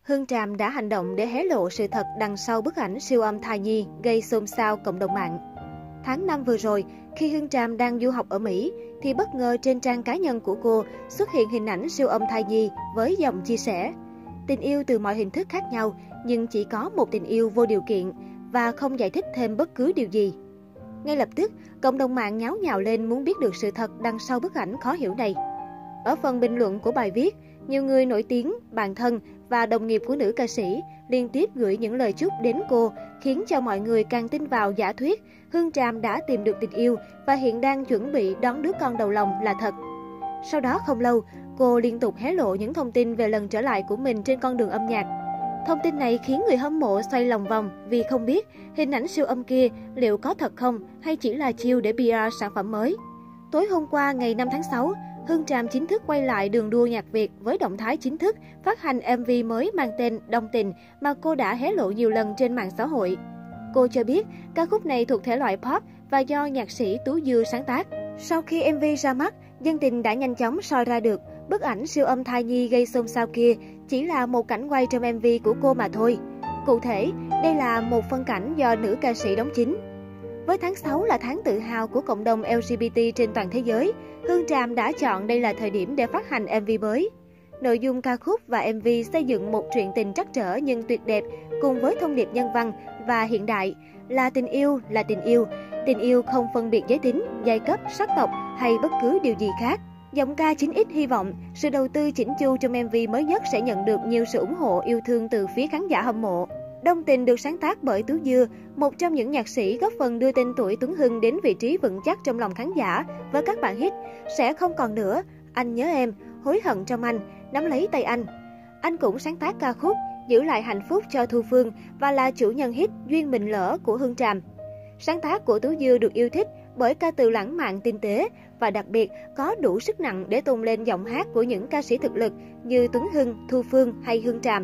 Hương Tràm đã hành động để hé lộ sự thật đằng sau bức ảnh siêu âm thai nhi gây xôn xao cộng đồng mạng. Tháng 5 vừa rồi, khi Hương Tràm đang du học ở Mỹ, thì bất ngờ trên trang cá nhân của cô xuất hiện hình ảnh siêu âm thai nhi với dòng chia sẻ: tình yêu từ mọi hình thức khác nhau, nhưng chỉ có một tình yêu vô điều kiện, và không giải thích thêm bất cứ điều gì. Ngay lập tức, cộng đồng mạng nháo nhào lên muốn biết được sự thật đằng sau bức ảnh khó hiểu này. Ở phần bình luận của bài viết, nhiều người nổi tiếng, bạn thân và đồng nghiệp của nữ ca sĩ liên tiếp gửi những lời chúc đến cô, khiến cho mọi người càng tin vào giả thuyết Hương Tràm đã tìm được tình yêu và hiện đang chuẩn bị đón đứa con đầu lòng là thật. Sau đó không lâu, cô liên tục hé lộ những thông tin về lần trở lại của mình trên con đường âm nhạc. Thông tin này khiến người hâm mộ xoay lòng vòng vì không biết hình ảnh siêu âm kia liệu có thật không hay chỉ là chiêu để PR sản phẩm mới. Tối hôm qua ngày 5 tháng 6, Hương Tràm chính thức quay lại đường đua nhạc Việt với động thái chính thức phát hành MV mới mang tên Đồng Tình mà cô đã hé lộ nhiều lần trên mạng xã hội. Cô cho biết ca khúc này thuộc thể loại pop và do nhạc sĩ Tú Dưa sáng tác. Sau khi MV ra mắt, dân tình đã nhanh chóng soi ra được bức ảnh siêu âm thai nhi gây xôn xao kia chỉ là một cảnh quay trong MV của cô mà thôi. Cụ thể, đây là một phân cảnh do nữ ca sĩ đóng chính. Với tháng 6 là tháng tự hào của cộng đồng LGBT trên toàn thế giới, Hương Tràm đã chọn đây là thời điểm để phát hành MV mới. Nội dung ca khúc và MV xây dựng một truyện tình trắc trở nhưng tuyệt đẹp, cùng với thông điệp nhân văn và hiện đại là tình yêu là tình yêu không phân biệt giới tính, giai cấp, sắc tộc hay bất cứ điều gì khác. Giọng ca 9X hy vọng sự đầu tư chỉnh chu trong MV mới nhất sẽ nhận được nhiều sự ủng hộ yêu thương từ phía khán giả hâm mộ. Đồng Tình được sáng tác bởi Tú Dưa, một trong những nhạc sĩ góp phần đưa tên tuổi Tuấn Hưng đến vị trí vững chắc trong lòng khán giả với các bản hit Sẽ Không Còn Nữa, Anh Nhớ Em, Hối Hận Trong Anh, Nắm Lấy Tay Anh. Anh cũng sáng tác ca khúc Giữ Lại Hạnh Phúc Cho Thu Phương và là chủ nhân hit Duyên Mình Lỡ của Hương Tràm. Sáng tác của Tú Dưa được yêu thích bởi ca từ lãng mạn tinh tế và đặc biệt có đủ sức nặng để tôn lên giọng hát của những ca sĩ thực lực như Tuấn Hưng, Thu Phương hay Hương Tràm.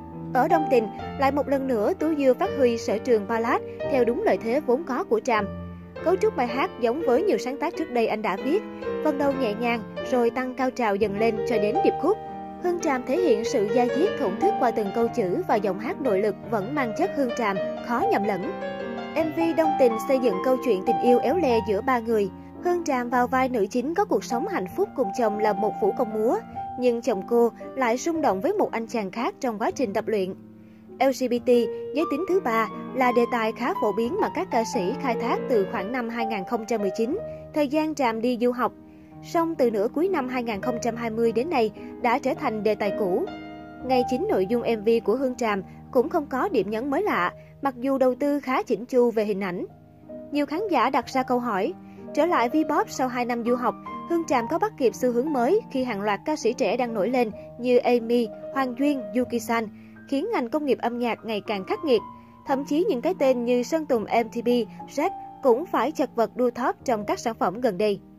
Ở Đồng Tình, lại một lần nữa Tú Dưa phát huy sở trường ballad theo đúng lợi thế vốn có của Tràm. Cấu trúc bài hát giống với nhiều sáng tác trước đây anh đã viết, phần đầu nhẹ nhàng rồi tăng cao trào dần lên cho đến điệp khúc. Hương Tràm thể hiện sự da diết thổn thức qua từng câu chữ và giọng hát nội lực vẫn mang chất Hương Tràm, khó nhầm lẫn. MV Đồng Tình xây dựng câu chuyện tình yêu éo le giữa ba người. Hương Tràm vào vai nữ chính có cuộc sống hạnh phúc cùng chồng là một vũ công múa, nhưng chồng cô lại xung động với một anh chàng khác trong quá trình tập luyện. LGBT, giới tính thứ ba là đề tài khá phổ biến mà các ca sĩ khai thác từ khoảng năm 2019, thời gian Tràm đi du học. Song từ nửa cuối năm 2020 đến nay đã trở thành đề tài cũ. Ngay chính nội dung MV của Hương Tràm cũng không có điểm nhấn mới lạ, mặc dù đầu tư khá chỉnh chu về hình ảnh. Nhiều khán giả đặt ra câu hỏi, trở lại V-pop sau 2 năm du học, Hương Tràm có bắt kịp xu hướng mới khi hàng loạt ca sĩ trẻ đang nổi lên như Amy, Hoàng Duyên, Yuki-san, khiến ngành công nghiệp âm nhạc ngày càng khắc nghiệt. Thậm chí những cái tên như Sơn Tùng MTP, Jack cũng phải chật vật đua top trong các sản phẩm gần đây.